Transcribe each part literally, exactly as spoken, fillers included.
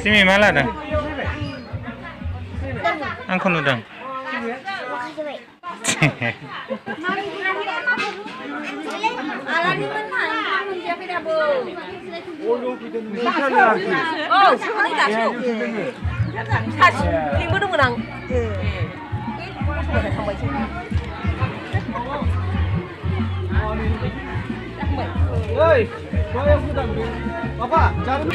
Simi मा लादों आंखौ नुदों Oi, qual é o fudão? Papa, jangan.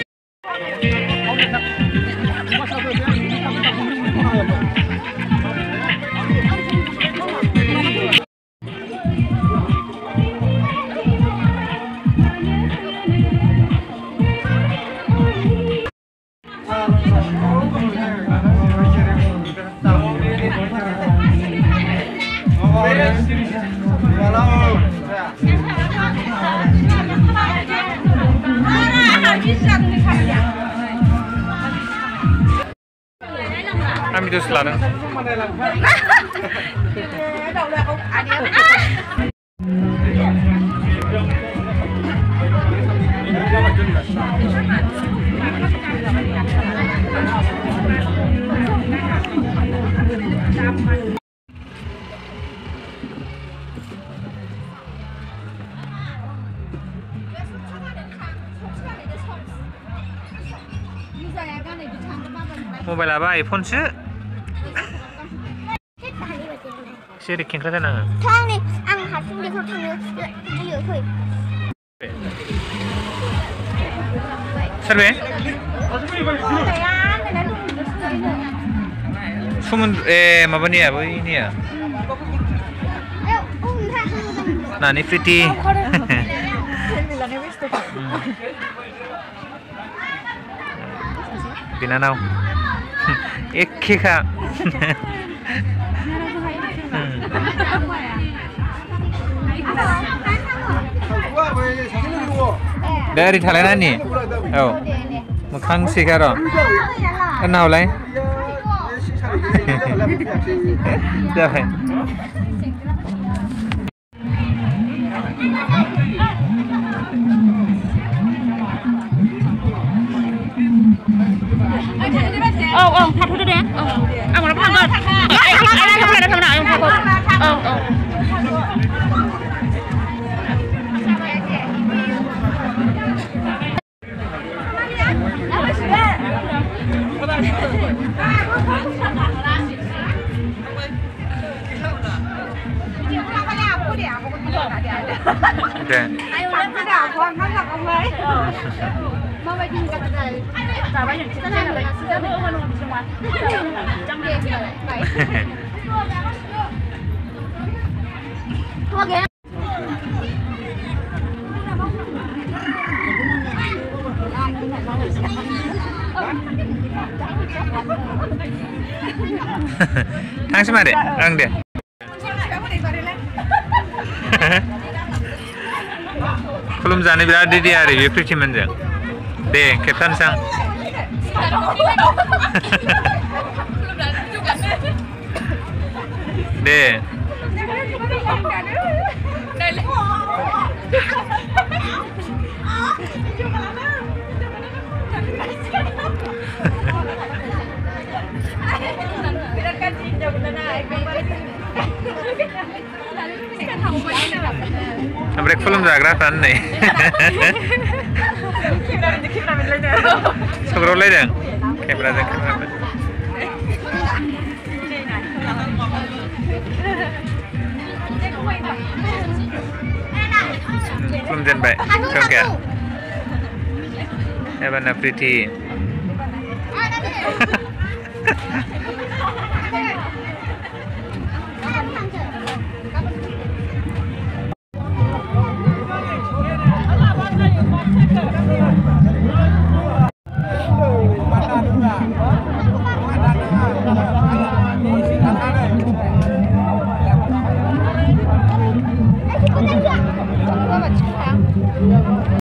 Kami terus ladang. Mobile apa iPhone sih? Sih di kengkrat na. Thang nih, ang hasil dia kau thang dia kau. Serbe? Sumun eh apa ni ya? Ini ya? Nah, ini pretty. Pinanau. एक खिखा dari thalaina ni oh mokhang sikaro naulai jabai Oh, oh, thật thôi đấy. À, mà nó thằng rồi. Lại, lại, lại, không lại, không lại, không lại. Ờ, ờ. Okay. Mau bagi kat tadi. Tak banyak kita nak bagi kita nak orang di semua. Jangan dia kita baik. Okey. Thang sama deh, ang deh. Belum जाने बिराद रेडी आ रही है प्रीति मंजर दे captain sang deh Break film jaga kan nih. Scroll lagi dong. Kamera deh, kamera. Film jen baik. Oke. Ya benar pretty.